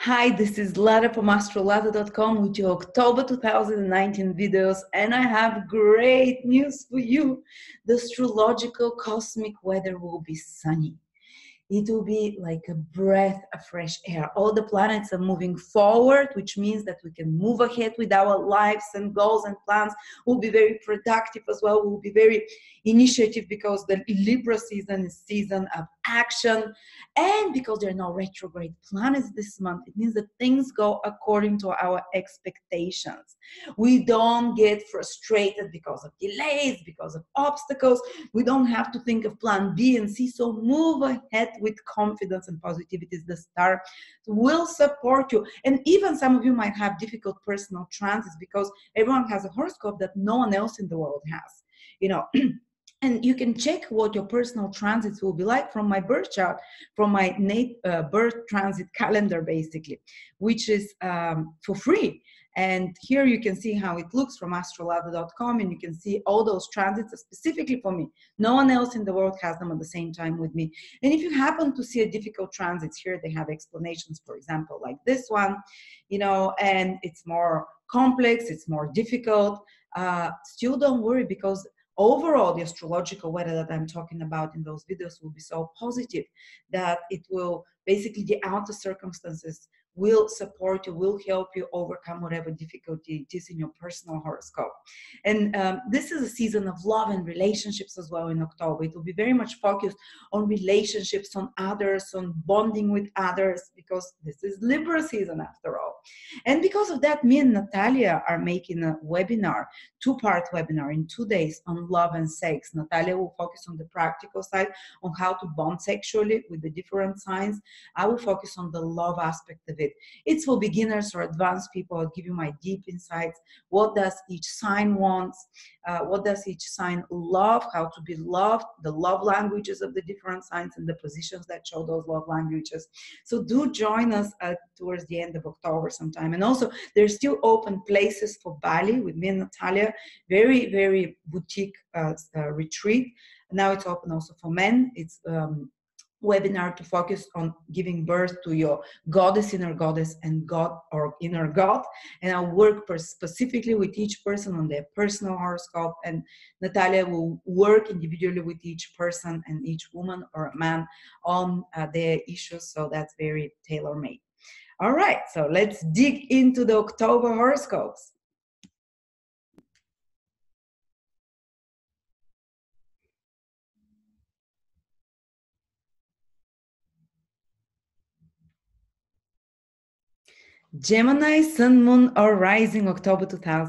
Hi, this is Lara from astrolada.com with your October 2019 videos, and I have great news for you. The astrological cosmic weather will be sunny. It will be like a breath of fresh air. All the planets are moving forward, which means that we can move ahead with our lives and goals and plans. We'll be very productive as well. We'll be very initiative because the Libra season is season of action. And because there are no retrograde planets this month, it means that things go according to our expectations. We don't get frustrated because of delays, because of obstacles. We don't have to think of plan B and C. So move ahead with confidence and positivity. The star will support you. And even some of you might have difficult personal transits because everyone has a horoscope that no one else in the world has. And you can check what your personal transits will be like from my birth chart, from my birth transit calendar, basically, which is for free. And here you can see how it looks from astrolada.com, and you can see all those transits specifically for me. No one else in the world has them at the same time with me. And if you happen to see a difficult transit here, they have explanations, for example, like this one, and it's more complex, it's more difficult. Still don't worry, because overall, the astrological weather that I'm talking about in those videos will be so positive that it will basically, the outer circumstances will support you, will help you overcome whatever difficulty it is in your personal horoscope. And this is a season of love and relationships as well in October. It will be very much focused on relationships, on others, on bonding with others, because this is Libra season after all. And because of that, me and Natalia are making a webinar, two-part webinar in 2 days on love and sex. Natalia will focus on the practical side, on how to bond sexually with the different signs. I will focus on the love aspect of it. It's for beginners or advanced people. I'll give you my deep insights. What does each sign want? What does each sign love? How to be loved? The love languages of the different signs and the positions that show those love languages. So do join us towards the end of October sometime. And also, there's still open places for Bali with me and Natalia. Very, very boutique retreat. Now it's open also for men. It's webinar to focus on giving birth to your goddess, inner goddess, and God or inner God. And I'll work specifically with each person on their personal horoscope, and Natalia will work individually with each person and each woman or man on their issues. So that's very tailor-made. All right, so let's dig into the October horoscopes. Gemini, Sun, Moon, or Rising, October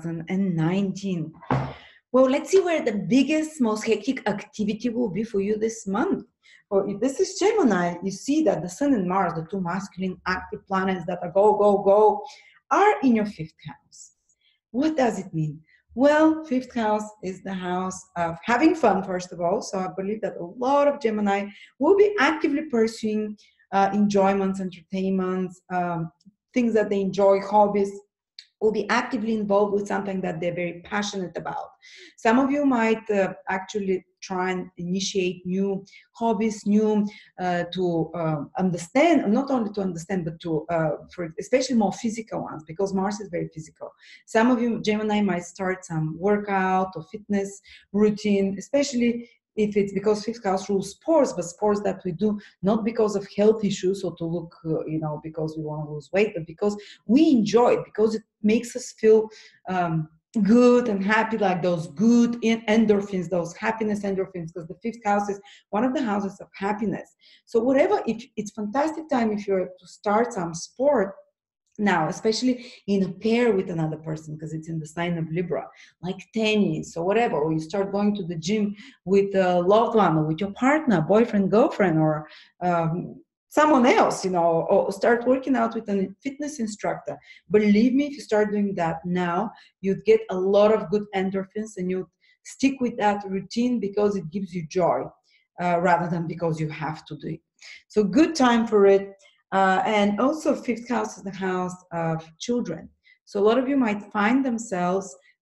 2019. Well, let's see where the biggest, most hectic activity will be for you this month. Well, if this is Gemini, you see that the Sun and Mars, the two masculine active planets that are go, go, go, are in your fifth house. What does it mean? Well, fifth house is the house of having fun, first of all. So I believe that a lot of Gemini will be actively pursuing enjoyments, entertainments, things that they enjoy, hobbies, will be actively involved with something that they're very passionate about. Some of you might actually try and initiate new hobbies, new to understand, not only to understand, but to, for especially more physical ones, because Mars is very physical. Some of you, Gemini, might start some workout or fitness routine, especially if it's because fifth house rules sports, but sports that we do not because of health issues or to look, because we want to lose weight, but because we enjoy it, because it makes us feel good and happy, like those good endorphins, those happiness endorphins, because the fifth house is one of the houses of happiness. So whatever, if it's fantastic time if you're to start some sport now, especially in a pair with another person, because it's in the sign of Libra, like tennis or whatever, or you start going to the gym with a loved one or with your partner, boyfriend, girlfriend, or someone else, or start working out with a fitness instructor. Believe me, if you start doing that now, you'd get a lot of good endorphins and you stick with that routine because it gives you joy rather than because you have to do it. So good time for it. And also fifth house is the house of children. So a lot of you might find themselves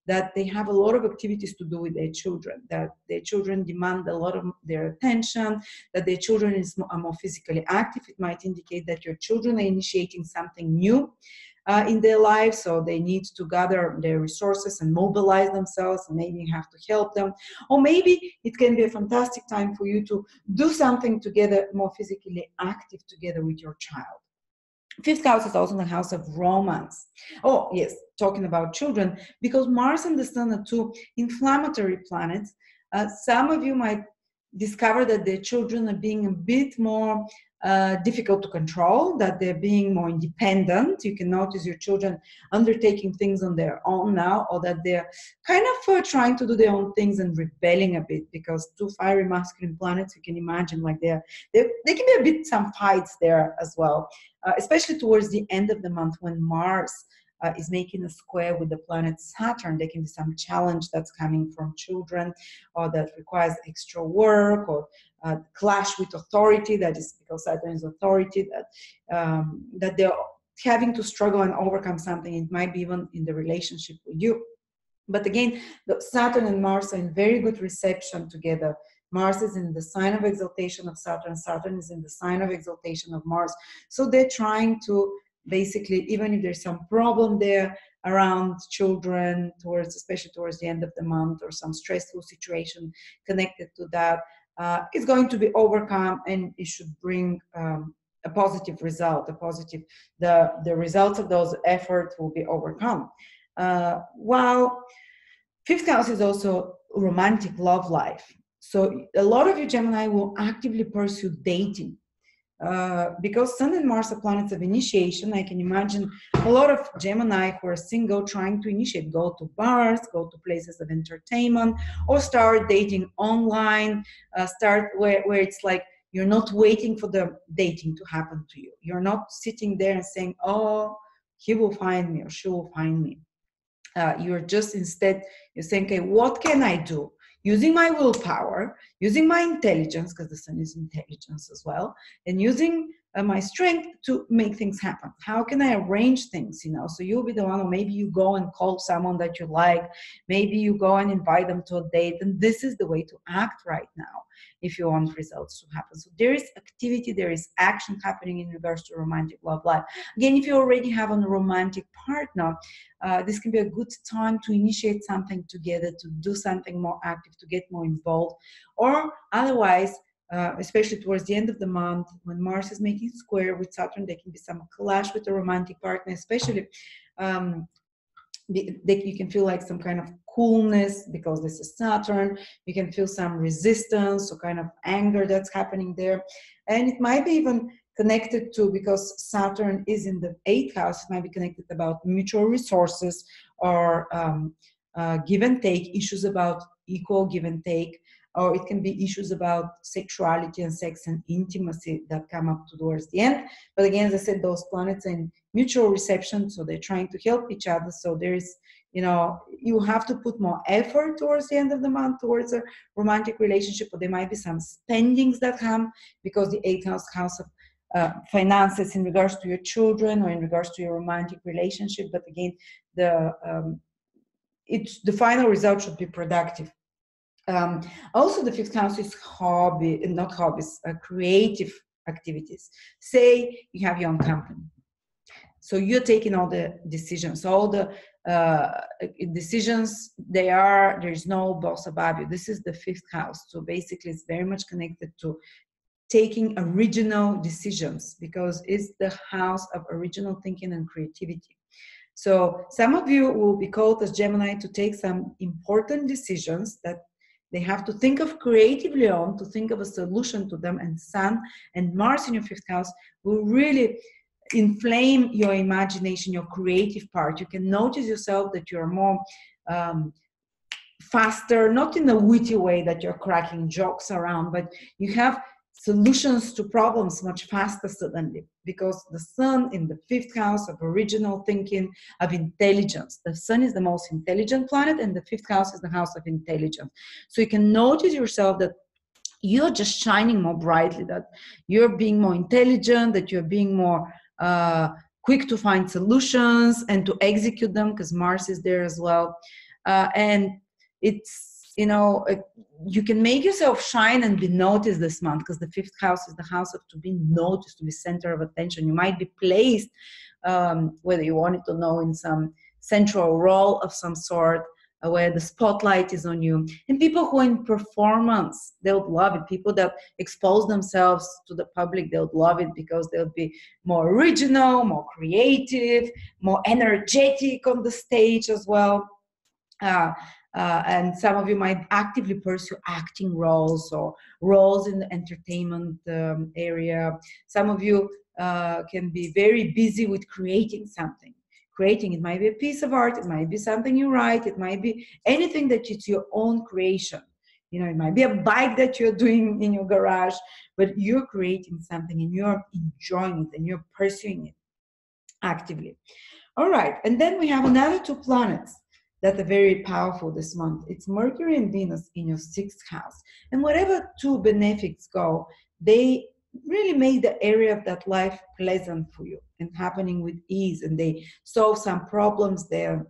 that they have a lot of activities to do with their children, that their children demand a lot of their attention, that their children are more physically active. It might indicate that your children are initiating something new in their lives, so they need to gather their resources and mobilize themselves, and maybe you have to help them. Or maybe it can be a fantastic time for you to do something together, more physically active together with your child. Fifth house is also the house of romance. Oh, yes, talking about children, because Mars and the Sun are two inflammatory planets. Some of you might discover that their children are being a bit more difficult to control, that they're being more independent. You can notice your children undertaking things on their own now, or that they're kind of trying to do their own things and rebelling a bit, because two fiery masculine planets, you can imagine, like they can be a bit some fights there as well, especially towards the end of the month when Mars is making a square with the planet Saturn. There can be some challenge that's coming from children, or that requires extra work, or clash with authority. That is because Saturn is authority, that they're having to struggle and overcome something. It might be even in the relationship with you. But again, Saturn and Mars are in very good reception together. Mars is in the sign of exaltation of Saturn. Saturn is in the sign of exaltation of Mars. So they're trying to basically, even if there's some problem there around children, especially towards the end of the month, or some stressful situation connected to that, it's going to be overcome, and it should bring a positive result. The results of those efforts will be overcome. While fifth house is also romantic love life. So a lot of you Gemini will actively pursue dating. Because Sun and Mars are planets of initiation, I can imagine a lot of Gemini who are single trying to initiate, go to bars, go to places of entertainment, or start dating online, start where it's like you're not waiting for the dating to happen to you. You're not sitting there and saying, oh, he will find me or she will find me. You're saying, okay, what can I do? Using my willpower, using my intelligence, because the Sun is intelligence as well, and using my strength to make things happen. How can I arrange things, So you'll be the one, or maybe you go and call someone that you like. Maybe you go and invite them to a date. And this is the way to act right now if you want results to happen. So there is activity, there is action happening in regards to romantic love life. Again, if you already have a romantic partner, this can be a good time to initiate something together, to do something more active, to get more involved. Or otherwise, especially towards the end of the month, when Mars is making square with Saturn, there can be some clash with a romantic partner, especially you can feel like some kind of coolness because this is Saturn. You can feel some resistance or kind of anger that's happening there. And it might be even connected to, because Saturn is in the 8th house, it might be connected about mutual resources, or give and take, issues about equal give and take, or it can be issues about sexuality and sex and intimacy that come up towards the end. But again, as I said, those planets are in mutual reception, so they're trying to help each other. So there is, you have to put more effort towards the end of the month towards a romantic relationship, or there might be some spendings that come because the 8th house of finances in regards to your children or in regards to your romantic relationship. But again, the final result should be productive. Also, the 5th house is creative activities. Say you have your own company. So you're taking all the decisions, all the decisions, there is no boss above you. This is the 5th house. So basically it's very much connected to taking original decisions, because it's the house of original thinking and creativity. So some of you will be called as Gemini to take some important decisions that they have to think of creatively on, to think of a solution to them. And Sun and Mars in your 5th house will really inflame your imagination, your creative part. You can notice yourself that you're more faster, not in a witty way that you're cracking jokes around, but you have solutions to problems much faster suddenly, because the Sun in the 5th house of original thinking, of intelligence. The Sun is the most intelligent planet, and the 5th house is the house of intelligence. So you can notice yourself that you're just shining more brightly, that you're being more intelligent, that you're being more quick to find solutions and to execute them, because Mars is there as well. And it's, you can make yourself shine and be noticed this month, because the 5th house is the house of to be noticed, to be center of attention. You might be placed, whether you want it or no, in some central role of some sort, where the spotlight is on you. And people who are in performance, they'll love it. People that expose themselves to the public, they'll love it, because they'll be more original, more creative, more energetic on the stage as well. And some of you might actively pursue acting roles or roles in the entertainment area. Some of you can be very busy with creating something. Creating, it might be a piece of art, it might be something you write, it might be anything that it's your own creation. It might be a bike that you're doing in your garage, but you're creating something and you're enjoying it and you're pursuing it actively. All right, and then we have another 2 planets that are very powerful this month. It's Mercury and Venus in your 6th house. And whatever 2 benefics go, they really make the area of that life pleasant for you and happening with ease, and they solve some problems there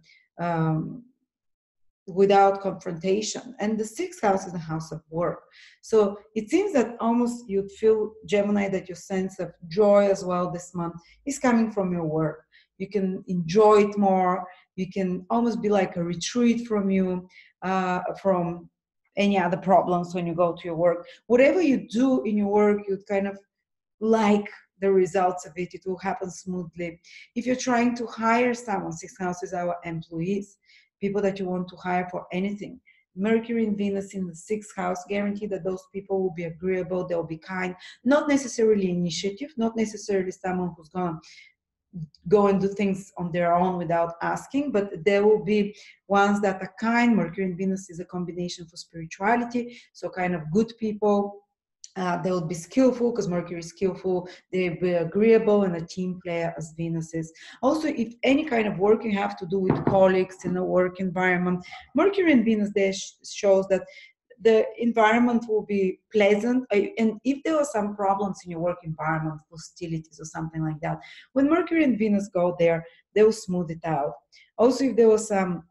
without confrontation. And the 6th house is the house of work. So it seems that almost you'd feel, Gemini, that your sense of joy as well this month is coming from your work. You can enjoy it more. You can almost be like a retreat from you, from any other problems when you go to your work. Whatever you do in your work, you'd kind of like the results of it. It will happen smoothly. If you're trying to hire someone, 6th house is our employees, people that you want to hire for anything. Mercury and Venus in the 6th house guarantee that those people will be agreeable, they'll be kind, not necessarily initiative, not necessarily someone who's going to go and do things on their own without asking, but there will be ones that are kind. Mercury and Venus is a combination for spirituality, so kind of good people. They will be skillful, because Mercury is skillful. They'll be agreeable and a team player, as Venus is. Also, if any kind of work you have to do with colleagues in a work environment, Mercury and Venus there shows that the environment will be pleasant. And if there are some problems in your work environment, hostilities or something like that, when Mercury and Venus go there, they will smooth it out. Also, if there was some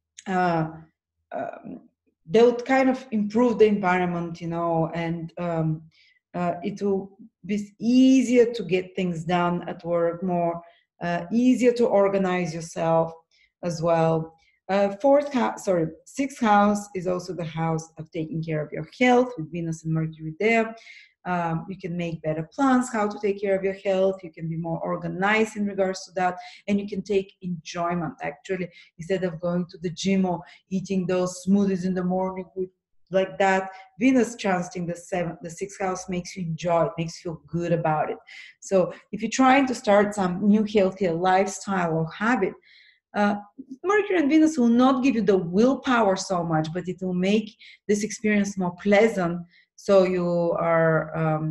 they would kind of improve the environment, and it will be easier to get things done at work, more easier to organize yourself as well. 6th house is also the house of taking care of your health, with Venus and Mercury there. You can make better plans how to take care of your health. You can be more organized in regards to that, and you can take enjoyment. Actually, instead of going to the gym or eating those smoothies in the morning like that, Venus transiting the 6th house makes you enjoy it, makes you feel good about it. So if you're trying to start some new healthier lifestyle or habit, Mercury and Venus will not give you the willpower so much, but it will make this experience more pleasant. So you are,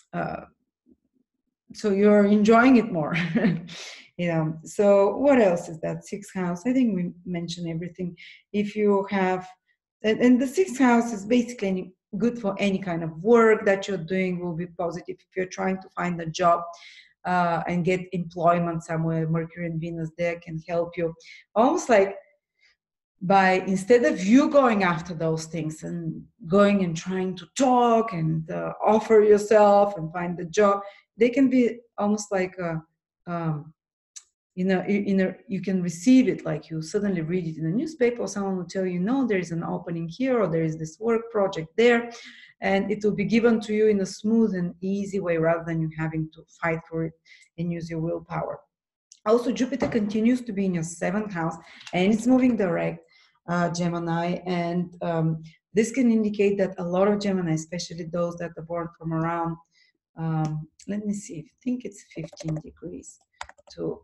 so you're enjoying it more. So what else is that 6th house? I think we mentioned everything. If you have, and the 6th house is basically good for any kind of work that you're doing, will be positive. If you're trying to find a job and get employment somewhere, Mercury and Venus there can help you. Almost like instead of you going after those things and going and trying to talk and offer yourself and find the job, they can be almost like you can receive it, like you suddenly read it in a newspaper, or someone will tell you, no, there is an opening here, or there is this work project there, and it will be given to you in a smooth and easy way, rather than you having to fight for it and use your willpower. Also, Jupiter continues to be in your 7th house, and it's moving direct, Gemini, and this can indicate that a lot of Gemini, especially those that are born from around, let me see, I think it's 15 degrees to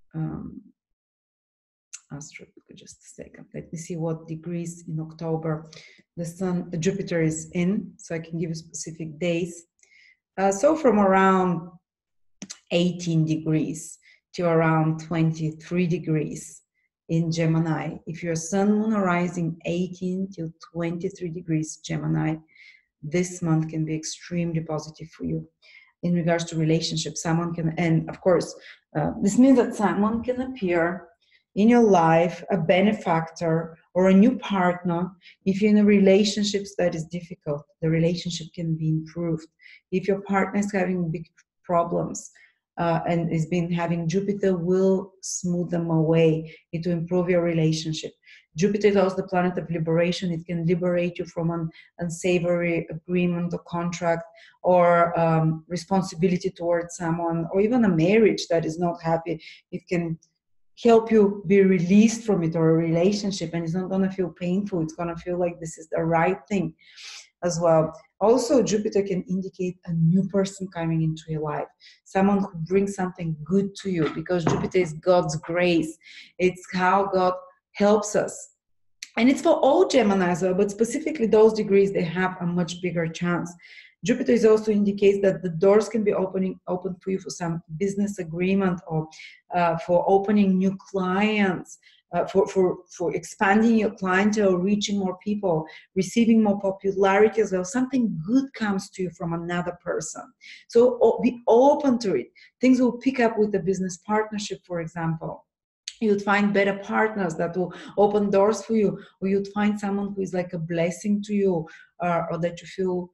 Astro, just a second. Let me see what degrees in October the Jupiter is in, so I can give you specific days. So from around 18 degrees to around 23 degrees in Gemini. If your Sun, Moon, or Rising 18 to 23 degrees Gemini, this month can be extremely positive for you. In regards to relationships, someone can, and of course, this means that someone can appear in your life, a benefactor or a new partner. If you're in a relationship that is difficult, the relationship can be improved. If your partner is having big problems and has been having, Jupiter will smooth them away. It will improve your relationship. Jupiter is also the planet of liberation. It can liberate you from an unsavory agreement or contract or responsibility towards someone, or even a marriage that is not happy. It can help you be released from it, or a relationship, and it's not going to feel painful. It's going to feel like this is the right thing as well. Also, Jupiter can indicate a new person coming into your life, someone who brings something good to you, because Jupiter is God's grace. It's how God helps us. And it's for all Geminis, but specifically those degrees, they have a much bigger chance. Jupiter is also indicates that the doors can be open for you for some business agreement, or for opening new clients, for expanding your clientele, reaching more people, receiving more popularity as well. Something good comes to you from another person. So be open to it. Things will pick up with the business partnership, for example. You'd find better partners that will open doors for you, or you'd find someone who is like a blessing to you, or that you feel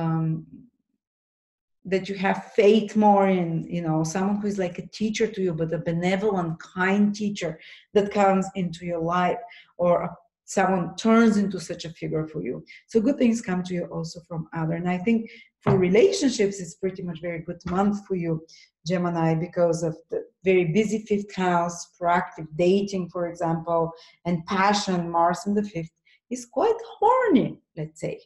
that you have faith more in, someone who is like a teacher to you, but a benevolent, kind teacher that comes into your life, or someone turns into such a figure for you. So good things come to you also from other. And I think for relationships, it's pretty much very good month for you, Gemini, because of the very busy fifth house, proactive dating, for example, and passion. Mars in the fifth is quite horny, let's say.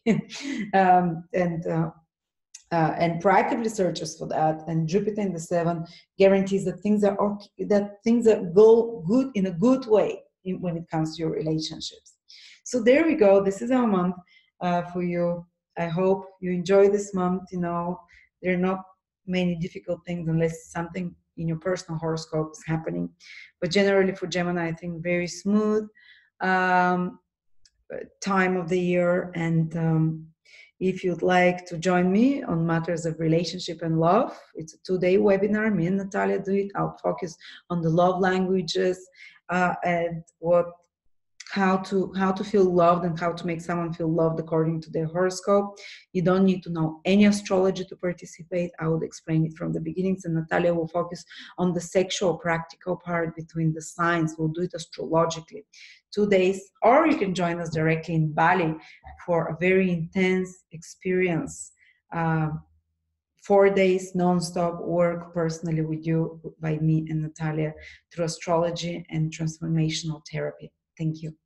And proactively searches for that. And Jupiter in the seventh guarantees that things that go good in a good way when it comes to your relationships. So there we go. This is our month for you. I hope you enjoy this month. There are not many difficult things unless something in your personal horoscope is happening. But generally for Gemini, I think very smooth time of the year. And if you'd like to join me on matters of relationship and love, it's a 2-day webinar. Me and Natalia do it. I'll focus on the love languages and how to feel loved, and how to make someone feel loved according to their horoscope. You don't need to know any astrology to participate. I would explain it from the beginnings, and Natalia will focus on the sexual, practical part between the signs. We'll do it astrologically. 2 days, or you can join us directly in Bali for a very intense experience. 4 days non-stop work personally with you, by me and Natalia, through astrology and transformational therapy. Thank you.